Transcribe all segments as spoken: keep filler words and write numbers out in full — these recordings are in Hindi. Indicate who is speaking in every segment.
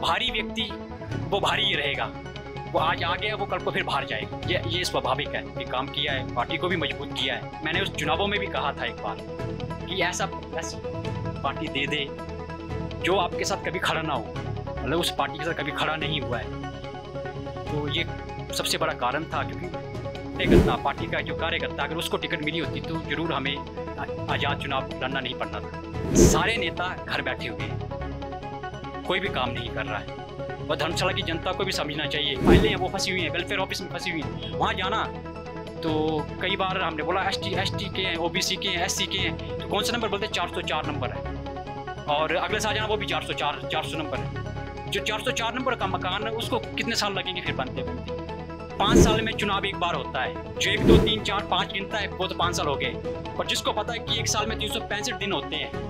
Speaker 1: भारी व्यक्ति वो भारी ही रहेगा। वो आज आ गया, वो कल को फिर बाहर जाएगा। ये ये स्वाभाविक है कि काम किया है, पार्टी को भी मजबूत किया है। मैंने उस चुनावों में भी कहा था एक बार कि ऐसा ऐसी पार्टी दे दे जो आपके साथ कभी खड़ा ना हो, मतलब उस पार्टी के साथ कभी खड़ा नहीं हुआ है। तो ये सबसे बड़ा कारण था, क्योंकि कार्यकर्ता पार्टी का जो कार्यकर्ता अगर उसको टिकट मिली होती तो जरूर हमें आज़ाद चुनाव लड़ना नहीं पड़ना था। सारे नेता घर बैठे हुए हैं, कोई भी काम नहीं कर रहा है। और धर्मशाला की जनता को भी समझना चाहिए, फाइलें वो फंसी हुई हैं, वेलफेयर ऑफिस में फंसी हुई हैं। वहाँ जाना तो कई बार हमने बोला एस टी एस टी के हैं, ओ बी सी के हैं, एस सी के हैं, तो कौन सा नंबर बोलते हैं? चार सौ चार नंबर है। और अगले साल जाना वो भी चार सौ चार चार सौ नंबर है। जो चार सौ चार नंबर का मकान है उसको कितने साल लगेंगे फिर बनते बनते? पाँच साल में चुनाव एक बार होता है। जो एक दो तीन चार पाँच गिनता है वो तो पाँच साल हो गए, और जिसको पता है कि एक साल में तीन सौ पैंसठ दिन होते हैं,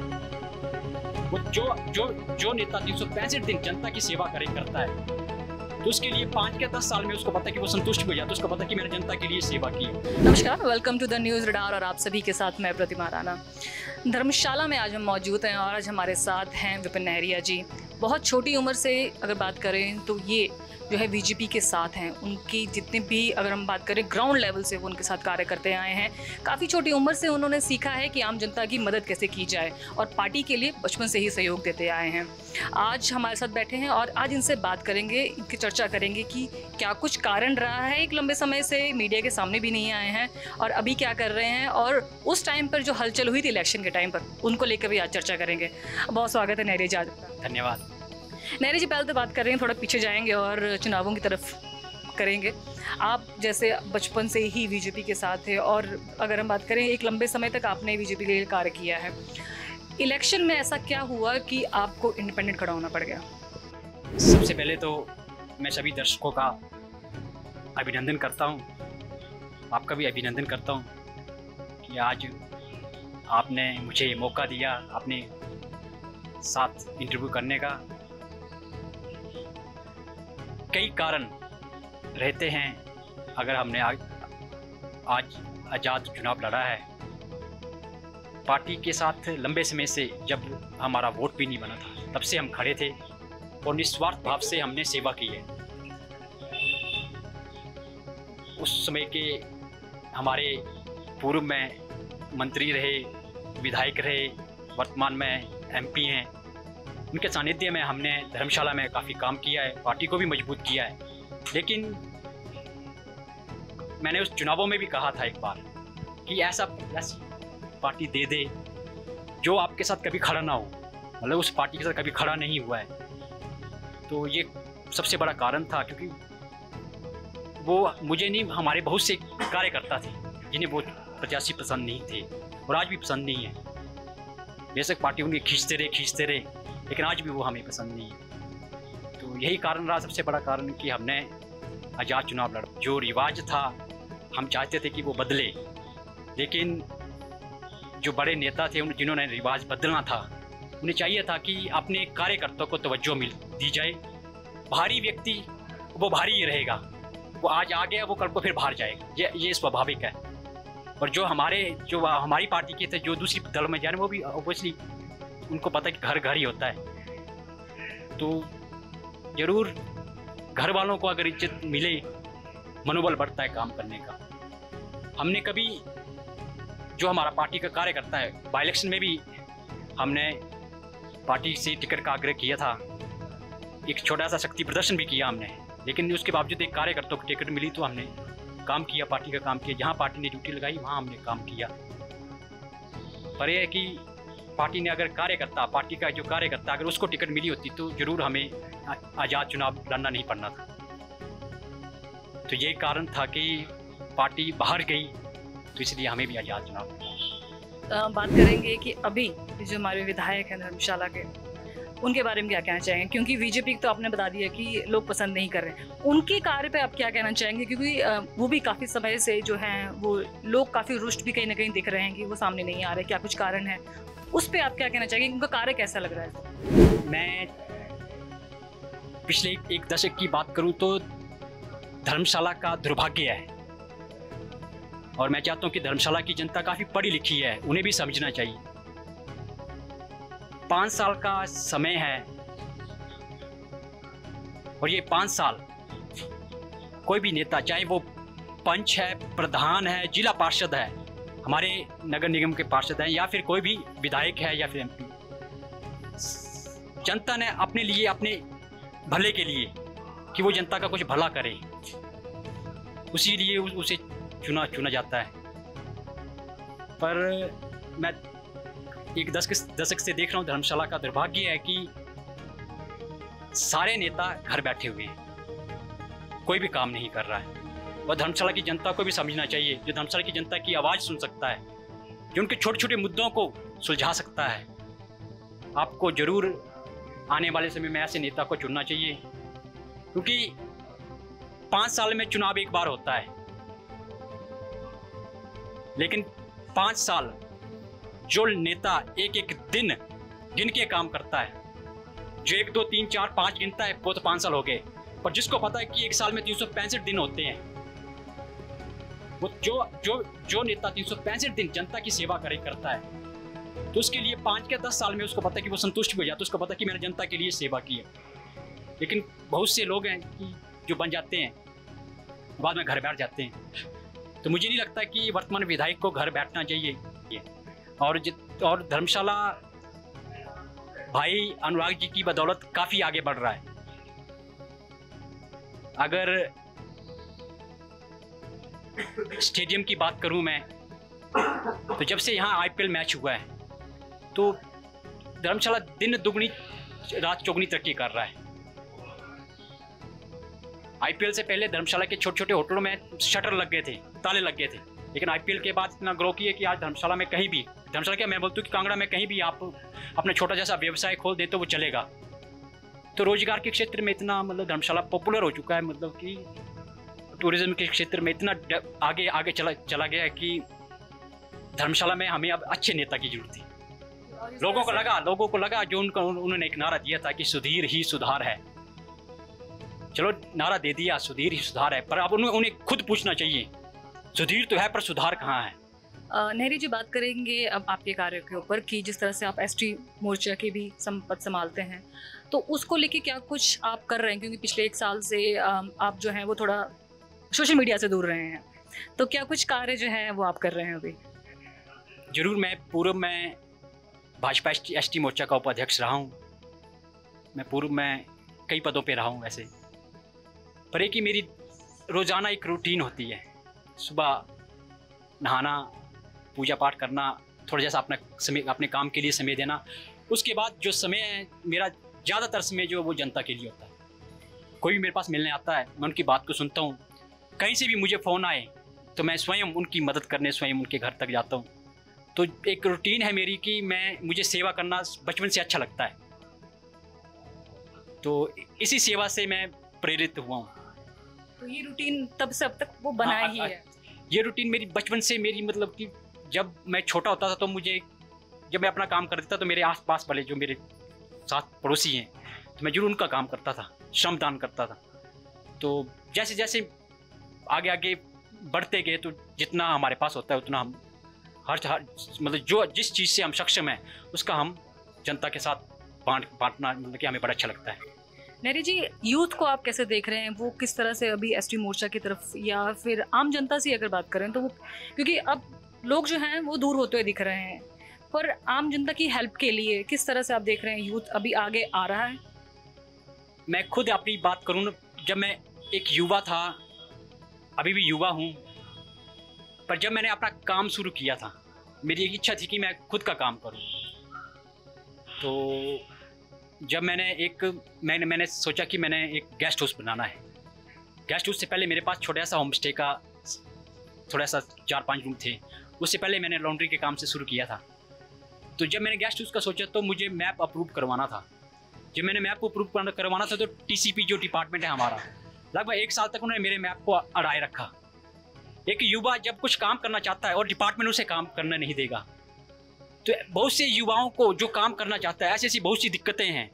Speaker 1: वो जो जो जो नेता तीन सौ पैंसठ दिन जनता की सेवा करे करता है, तो उसके लिए पाँच के दस साल में उसको पता है कि वो संतुष्ट हो जाता है, उसको पता है कि मैंने जनता के लिए सेवा की है।
Speaker 2: नमस्कार, welcome to the news radar और आप सभी के साथ मैं प्रतिमा राणा। धर्मशाला में आज हम मौजूद हैं और आज हमारे साथ हैं विपिन नहरिया जी। बहुत छोटी उम्र से अगर बात करें तो ये जो है बीजेपी के साथ हैं। उनकी जितने भी अगर हम बात करें ग्राउंड लेवल से वो उनके साथ कार्य करते आए हैं। काफ़ी छोटी उम्र से उन्होंने सीखा है कि आम जनता की मदद कैसे की जाए और पार्टी के लिए बचपन से ही सहयोग देते आए हैं। आज हमारे साथ बैठे हैं और आज इनसे बात करेंगे, इनकी चर्चा करेंगे कि क्या कुछ कारण रहा है, एक लंबे समय से मीडिया के सामने भी नहीं आए हैं और अभी क्या कर रहे हैं, और उस टाइम पर जो हलचल हुई थी इलेक्शन के टाइम पर उनको लेकर भी आज चर्चा करेंगे। बहुत स्वागत है नहरिया जी आपका।
Speaker 1: धन्यवाद।
Speaker 2: नहरिया जी, पहले तो बात कर रहे हैं, थोड़ा पीछे जाएंगे और चुनावों की तरफ करेंगे। आप जैसे बचपन से ही बीजेपी के साथ थे और अगर हम बात करें एक लंबे समय तक आपने बीजेपी के लिए कार्य किया है, इलेक्शन में ऐसा क्या हुआ कि आपको इंडिपेंडेंट खड़ा होना पड़ गया?
Speaker 1: सबसे पहले तो मैं सभी दर्शकों का अभिनंदन करता हूं, आपका भी अभिनंदन करता हूं कि आज आपने मुझे मौका दिया अपने साथ इंटरव्यू करने का। कई कारण रहते हैं अगर हमने आज आज आज़ाद चुनाव लड़ा है। पार्टी के साथ लंबे समय से, जब हमारा वोट भी नहीं बना था तब से हम खड़े थे और निस्वार्थ भाव से हमने सेवा की है। उस समय के हमारे पूर्व में मंत्री रहे, विधायक रहे, वर्तमान में एमपी हैं, उनके सानिध्य में हमने धर्मशाला में काफ़ी काम किया है, पार्टी को भी मजबूत किया है। लेकिन मैंने उस चुनावों में भी कहा था एक बार कि ऐसा ऐसी पार्टी दे दे जो आपके साथ कभी खड़ा ना हो, मतलब उस पार्टी के साथ कभी खड़ा नहीं हुआ है। तो ये सबसे बड़ा कारण था, क्योंकि वो मुझे नहीं, हमारे बहुत से कार्यकर्ता थे जिन्हें वो प्रत्याशी पसंद नहीं थे और आज भी पसंद नहीं है। बेशक पार्टी उनके खींचते रहे खींचते रहे लेकिन आज भी वो हमें पसंद नहीं है। तो यही कारण रहा, सबसे बड़ा कारण, कि हमने आज़ाद चुनाव लड़ा। जो रिवाज था हम चाहते थे कि वो बदले, लेकिन जो बड़े नेता थे उन जिन्होंने रिवाज बदलना था, उन्हें चाहिए था कि अपने कार्यकर्ताओं को तवज्जो मिल दी जाए। भारी व्यक्ति वो भारी ही रहेगा, वो आज आ गया, वो कल को फिर बाहर जाएगा। ये ये स्वाभाविक है। और जो हमारे जो हमारी पार्टी के थे, जो दूसरी दल में जा रहे, वो भी ऑब्वियसली उनको पता है कि घर घर ही होता है। तो ज़रूर घर वालों को अगर इज्जत मिले, मनोबल बढ़ता है काम करने का। हमने कभी, जो हमारा पार्टी का कार्यकर्ता है, बाई इलेक्शन में भी हमने पार्टी से टिकट का आग्रह किया था, एक छोटा सा शक्ति प्रदर्शन भी किया हमने, लेकिन उसके बावजूद एक कार्यकर्ता को टिकट मिली तो हमने काम किया, पार्टी का काम किया। जहाँ पार्टी ने ड्यूटी लगाई वहाँ हमने काम किया। पर यह है कि पार्टी ने अगर कार्यकर्ता पार्टी का जो कार्यकर्ता अगर उसको टिकट मिली होती तो जरूर हमें आज़ाद चुनाव लड़ना नहीं पड़ना था। तो ये कारण था कि पार्टी बाहर गई, तो इसलिए हमें भी आज़ाद चुनाव लड़ना।
Speaker 2: बात करेंगे कि अभी जो हमारे विधायक हैं धर्मशाला के, उनके बारे में क्या कहना चाहेंगे? क्योंकि बीजेपी तो आपने बता दिया कि लोग पसंद नहीं कर रहे हैं, उनके कार्य पे आप क्या कहना चाहेंगे? क्योंकि वो भी काफ़ी समय से जो हैं वो लोग काफ़ी रुष्ट भी कहीं ना कहीं दिख रहे हैं कि वो सामने नहीं आ रहे, क्या कुछ कारण है, उस पर आप क्या कहना चाहेंगे? उनका कार्य कैसा लग रहा है?
Speaker 1: मैं पिछले एक दशक की बात करूं तो धर्मशाला का दुर्भाग्य है, और मैं चाहता हूं कि धर्मशाला की जनता काफ़ी पढ़ी लिखी है, उन्हें भी समझना चाहिए। पाँच साल का समय है, और ये पाँच साल कोई भी नेता, चाहे वो पंच है, प्रधान है, जिला पार्षद है, हमारे नगर निगम के पार्षद हैं, या फिर कोई भी विधायक है या फिर एमपी, जनता ने अपने लिए, अपने भले के लिए, कि वो जनता का कुछ भला करे, उसी लिए उसे चुना चुना जाता है। पर मैं एक दशक दशक से देख रहा हूँ, धर्मशाला का दुर्भाग्य है कि सारे नेता घर बैठे हुए हैं, कोई भी काम नहीं कर रहा है। और धर्मशाला की जनता को भी समझना चाहिए, जो धर्मशाला की जनता की आवाज़ सुन सकता है, जो उनके छोटे छोटे मुद्दों को सुलझा सकता है, आपको जरूर आने वाले समय में ऐसे नेता को चुनना चाहिए। क्योंकि पाँच साल में चुनाव एक बार होता है, लेकिन पाँच साल जो नेता एक एक दिन गिन के काम करता है, जो एक दो तीन चार पाँच गिनता है, वो तो पाँच साल हो गए। पर जिसको पता है कि एक साल में तीन सौ पैंसठ दिन होते हैं, वो जो जो जो नेता तीन सौ पैंसठ दिन जनता की सेवा करे करता है, तो उसके लिए पाँच के दस साल में उसको पता है कि वो संतुष्ट हो जाता है, उसको पता है कि मैंने जनता के लिए सेवा की है। लेकिन बहुत से लोग हैं कि जो बन जाते हैं, बाद में घर बैठ जाते हैं। तो मुझे नहीं लगता कि वर्तमान विधायक को घर बैठना चाहिए। और और धर्मशाला भाई अनुराग जी की बदौलत काफ़ी आगे बढ़ रहा है। अगर स्टेडियम की बात करूं मैं, तो जब से यहाँ आईपीएल मैच हुआ है, तो धर्मशाला दिन दुगनी रात चौगुनी तरक्की कर रहा है। आईपीएल से पहले धर्मशाला के छोटे छोटे होटलों में शटर लग गए थे, ताले लग गए थे, लेकिन आईपीएल के बाद इतना ग्रो किया कि आज धर्मशाला में कहीं भी, धर्मशाला क्या मैं बोलता हूँ कि कांगड़ा में कहीं भी आप अपना छोटा जैसा व्यवसाय खोल दें तो वो चलेगा। तो रोजगार के क्षेत्र में इतना मतलब धर्मशाला पॉपुलर हो चुका है, मतलब कि टूरिज्म के क्षेत्र में इतना आगे आगे चला चला गया है कि धर्मशाला में हमें अब अच्छे नेता की जरूरत थी। लोगों को लगा लोगों को लगा जो उनका उन्होंने एक नारा दिया था कि सुधीर ही सुधार है। चलो नारा दे दिया, सुधीर ही सुधार है, पर अब उन्हें उन्हें खुद पूछना चाहिए, सुधीर तो है पर सुधार कहाँ है।
Speaker 2: नेहरी जी, बात करेंगे अब आपके कार्य के ऊपर कि जिस तरह से आप एसटी मोर्चा के भी संपद संभालते हैं, तो उसको लेके क्या कुछ आप कर रहे हैं? क्योंकि पिछले एक साल से आप जो हैं वो थोड़ा सोशल मीडिया से दूर रहे हैं, तो क्या कुछ कार्य जो है वो आप कर रहे हैं अभी?
Speaker 1: जरूर, मैं पूर्व में भाजपा एसटी मोर्चा का उपाध्यक्ष रहा हूँ, मैं पूर्व में कई पदों पे रहा हूँ वैसे। पर एक ही मेरी रोज़ाना एक रूटीन होती है, सुबह नहाना, पूजा पाठ करना, थोड़ा जैसा अपना समय अपने काम के लिए समय देना, उसके बाद जो समय है मेरा ज़्यादातर समय जो वो जनता के लिए होता है। कोई भी मेरे पास मिलने आता है, मैं उनकी बात को सुनता हूँ। कहीं से भी मुझे फ़ोन आए तो मैं स्वयं उनकी मदद करने स्वयं उनके घर तक जाता हूँ। तो एक रूटीन है मेरी कि मैं मुझे सेवा करना बचपन से अच्छा लगता है, तो इसी सेवा से मैं प्रेरित हुआ हूँ।
Speaker 2: तो ये रूटीन तब से अब तक वो बना ही है?
Speaker 1: ये रूटीन मेरी बचपन से मेरी मतलब कि जब मैं छोटा होता था तो मुझे, जब मैं अपना काम कर देता तो मेरे आसपास वाले जो मेरे साथ पड़ोसी हैं, तो मैं जरूर उनका काम करता था, श्रमदान करता था। तो जैसे जैसे आगे आगे बढ़ते गए तो जितना हमारे पास होता है उतना हम हर हर मतलब जो जिस चीज़ से हम सक्षम हैं उसका हम जनता के साथ बांट बांटना मतलब कि हमें बड़ा अच्छा लगता है।
Speaker 2: नेहरी जी, यूथ को आप कैसे देख रहे हैं? वो किस तरह से अभी एसटी मोर्चा की तरफ, या फिर आम जनता से अगर बात करें तो वो, क्योंकि अब लोग जो हैं वो दूर होते हुए दिख रहे हैं, पर आम जनता की हेल्प के लिए किस तरह से आप देख रहे हैं यूथ अभी आगे आ रहा है?
Speaker 1: मैं खुद अपनी बात करूँ, जब मैं एक युवा था, अभी भी युवा हूँ, पर जब मैंने अपना काम शुरू किया था, मेरी एक इच्छा थी कि मैं खुद का काम करूँ। तो जब मैंने एक मैंने मैंने सोचा कि मैंने एक गेस्ट हाउस बनाना है। गेस्ट हाउस से पहले मेरे पास छोटा सा होम स्टे का थोड़ा सा चार पांच रूम थे, उससे पहले मैंने लॉन्ड्री के काम से शुरू किया था। तो जब मैंने गेस्ट हाउस का सोचा तो मुझे मैप अप्रूव करवाना था। जब मैंने मैप को अप्रूव करवाना था तो टीसीपी जो डिपार्टमेंट है हमारा, लगभग एक साल तक उन्होंने मेरे मैप को अड़ाए रखा। एक युवा जब कुछ काम करना चाहता है और डिपार्टमेंट उसे काम करना नहीं देगा, तो बहुत से युवाओं को जो काम करना चाहता है, ऐसी ऐसी बहुत सी दिक्कतें हैं।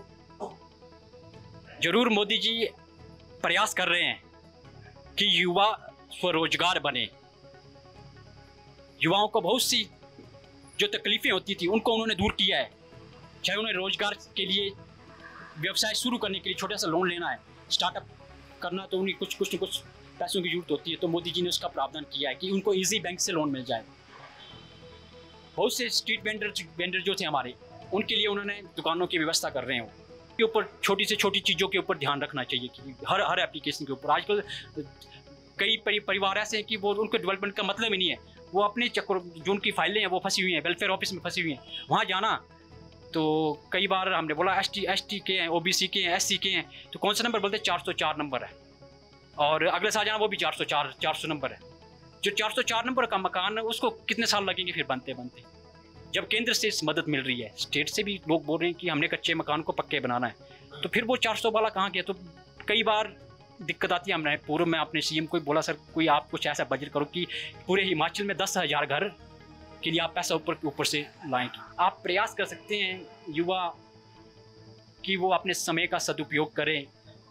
Speaker 1: जरूर मोदी जी प्रयास कर रहे हैं कि युवा स्वरोजगार बने। युवाओं को बहुत सी जो तकलीफें होती थी उनको उन्होंने दूर किया है, चाहे उन्हें रोजगार के लिए व्यवसाय शुरू करने के लिए छोटा सा लोन लेना है, स्टार्टअप करना, तो उन्हें कुछ कुछ न कुछ पैसों की जरूरत होती है। तो मोदी जी ने उसका प्रावधान किया है कि उनको इजी बैंक से लोन मिल जाए। बहुत से स्ट्रीट वेंडर वेंडर जो थे हमारे, उनके लिए उन्होंने दुकानों की व्यवस्था कर रहे हैं। के ऊपर छोटी से छोटी चीज़ों के ऊपर ध्यान रखना चाहिए कि हर हर एप्लीकेशन के ऊपर। आजकल कई परि, परिवार ऐसे हैं कि वो उनको डेवलपमेंट का मतलब ही नहीं है, वो अपने चक्कर जो उनकी फाइलें हैं वो फंसी हुई हैं, वेलफेयर ऑफिस में फंसी हुई हैं, वहाँ जाना। तो कई बार हमने बोला एस टी एस टी के हैं, ओ बी सी के हैं, एस सी के हैं, तो कौन सा नंबर बोलते हैं? चार सौ चार नंबर है। और अगले साल जाना वो भी चार सौ चार चार सौ नंबर है। जो चार सौ चार नंबर का मकान है उसको कितने साल लगेंगे फिर बनते बनते, जब केंद्र से इस मदद मिल रही है, स्टेट से भी लोग बोल रहे हैं कि हमने कच्चे मकान को पक्के बनाना है, तो फिर वो चार सौ वाला कहाँ गया? तो कई बार दिक्कत आती है। हमने पूर्व में अपने सी एम को बोला, सर कोई आप कुछ ऐसा बजट करो कि पूरे हिमाचल में दस हज़ार घर के लिए आप पैसा ऊपर ऊपर से लाएं। आप प्रयास कर सकते हैं युवा कि वो अपने समय का सदुपयोग करें,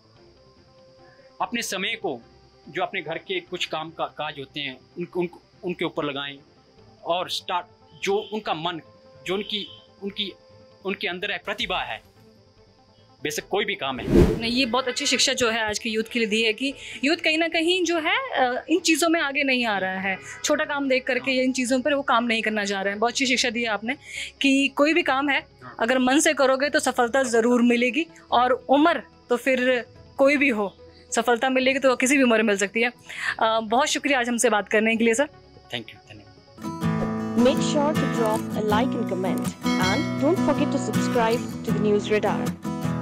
Speaker 1: अपने समय को जो अपने घर के कुछ काम का काज होते हैं उन, उन, उनके ऊपर लगाएं, और स्टार्ट जो उनका मन, जो उनकी उनकी उनके अंदर है प्रतिभा है, बेशक कोई भी काम है।
Speaker 2: नहीं, ये बहुत अच्छी शिक्षा जो है आज के यूथ के लिए दी है कि यूथ कहीं ना कहीं जो है इन चीज़ों में आगे नहीं आ रहा है, छोटा काम देख करके इन चीज़ों पर वो काम नहीं करना चाह रहे हैं। बहुत अच्छी शिक्षा दी है आपने कि कोई भी काम है अगर मन से करोगे तो सफलता ज़रूर मिलेगी, और उम्र तो फिर कोई भी हो, सफलता मिलेगी तो किसी भी उम्र में मिल सकती है। बहुत शुक्रिया आज हमसे बात करने के लिए sir.
Speaker 1: Thank you.
Speaker 3: Make sure to drop a like and comment, and don't forget to subscribe to the News Radar.